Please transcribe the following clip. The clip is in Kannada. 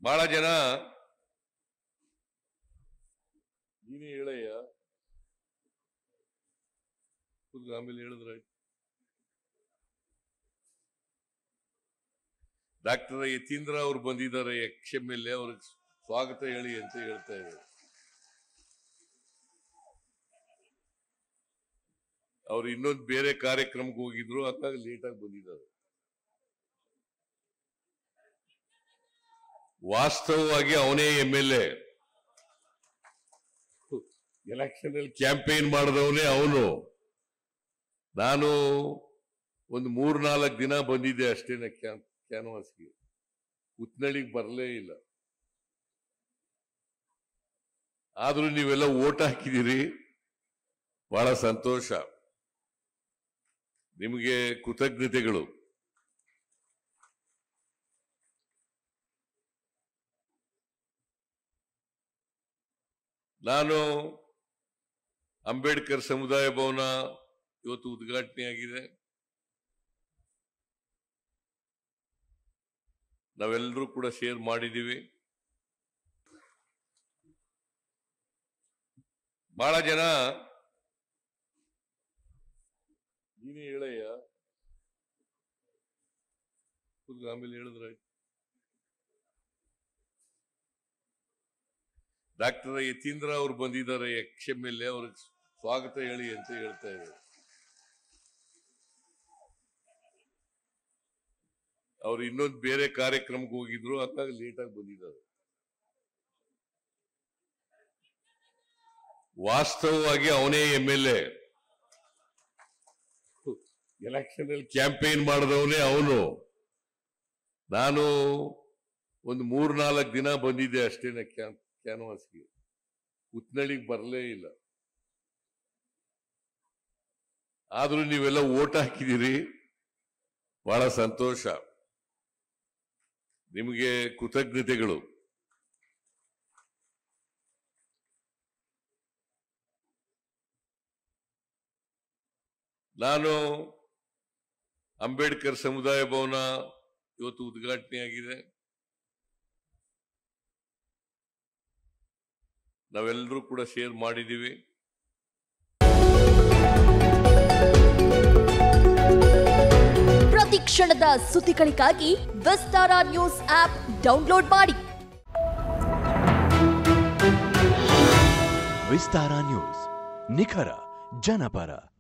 ಬಹಳ ಜನ ನೀನೇ ಹೇಳಯ್ಯ ಆಮೇಲೆ ಹೇಳಿದ್ರ ಡಾಕ್ಟರ್ ಯತೀಂದ್ರ ಅವರು ಬಂದಿದ್ದಾರೆ XMLA ಅವ್ರಿಗೆ ಸ್ವಾಗತ ಹೇಳಿ ಅಂತ ಹೇಳ್ತಾ ಇದ್ದಾರೆ. ಅವ್ರು ಇನ್ನೊಂದು ಬೇರೆ ಕಾರ್ಯಕ್ರಮಕ್ಕೆ ಹೋಗಿದ್ರು, ಹಾಗಾಗಿ ಲೇಟ್ ಆಗಿ ಬಂದಿದ್ದಾರೆ. ವಾಸ್ತವವಾಗಿ ಅವನೇ MLA, ಎಲೆಕ್ಷನ್ ಅಲ್ಲಿ ಕ್ಯಾಂಪೇನ್ ಮಾಡಿದವನೇ ಅವನು. ನಾನು ಒಂದು 3-4 ದಿನ ಬಂದಿದ್ದೆ ಅಷ್ಟೇನೆ ಕ್ಯಾನ್ವಾಸ್ಗೆ, ಉತ್ನಳ್ಳಿಗೆ ಬರಲೇ ಇಲ್ಲ. ಆದ್ರೂ ನೀವೆಲ್ಲ ಓಟ್ ಹಾಕಿದಿರಿ, ಬಹಳ ಸಂತೋಷ. ನಿಮಗೆ ಕೃತಜ್ಞತೆಗಳು. ನಾನು ಅಂಬೇಡ್ಕರ್ ಸಮುದಾಯ ಭವನ ಇವತ್ತು ಉದ್ಘಾಟನೆ ಆಗಿದೆ. ನಾವೆಲ್ಲರೂ ಕೂಡ ಶೇರ್ ಮಾಡಿದ್ದೀವಿ. ಬಹಳ ಜನ ನೀನೇ ಹೇಳಯ್ಯ ಆಮೇಲೆ ಹೇಳಿದ್ರ ಡಾಕ್ಟರ್ ಯತೀಂದ್ರ ಅವರು ಬಂದಿದ್ದಾರೆ XMLA ಅವ್ರಿಗೆ ಸ್ವಾಗತ ಹೇಳಿ ಅಂತ ಹೇಳ್ತಾ ಇದ್ದಾರೆ. ಅವ್ರು ಇನ್ನೊಂದು ಬೇರೆ ಕಾರ್ಯಕ್ರಮಕ್ಕೆ ಹೋಗಿದ್ರು, ಹಾಗಾಗಿ ಲೇಟ್ ಆಗಿ ಬಂದಿದ್ದಾರೆ. ವಾಸ್ತವವಾಗಿ ಅವನೇ MLA, ಎಲೆಕ್ಷನ್ ಅಲ್ಲಿ ಕ್ಯಾಂಪೇನ್ ಮಾಡಿದವನೇ ಅವನು. ನಾನು ಒಂದು 3-4 ದಿನ ಬಂದಿದ್ದೆ ಅಷ್ಟೇನೆ ಕ್ಯಾನ್ವಾಸ್ಗೆ, ಉತ್ನಳ್ಳಿಗೆ ಬರಲೇ ಇಲ್ಲ. ಆದ್ರೂ ನೀವೆಲ್ಲ ಓಟ್ ಹಾಕಿದಿರಿ, ಬಹಳ ಸಂತೋಷ. ನಿಮಗೆ ಕೃತಜ್ಞತೆಗಳು. ನಾನು ಅಂಬೇಡ್ಕರ್ ಸಮುದಾಯ ಭವನ ಇವತ್ತು ಉದ್ಘಾಟನೆ ಆಗಿದೆ. ನಾವೆಲ್ಲರೂ ಕೂಡ ಶೇರ್ ಮಾಡಿದ್ದೀವಿ. ಪ್ರತಿ ಕ್ಷಣದ ಸುದ್ದಿಗಳಿಗಾಗಿ ವಿಸ್ತಾರ ನ್ಯೂಸ್ ಆಪ್ ಡೌನ್ಲೋಡ್ ಮಾಡಿ. ವಿಸ್ತಾರ ನ್ಯೂಸ್, ನಿಖರ ಜನಪರ.